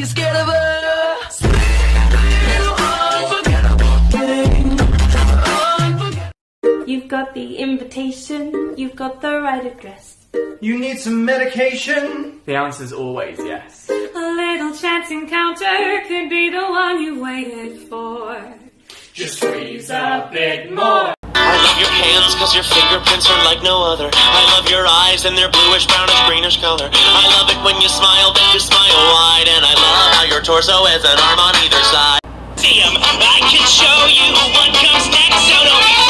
scared of her. You've got the invitation, you've got the right address. You need some medication? The answer's always yes. A little chance encounter could be the one you waited for. Just squeeze a bit more. I love your hands cause your fingerprints are like no other. I love your eyes and their bluish, brownish, greenish color. I love it when you smile, but you smile wide. And I love how your torso has an arm on either side. See 'em, I can show you what comes next, so don't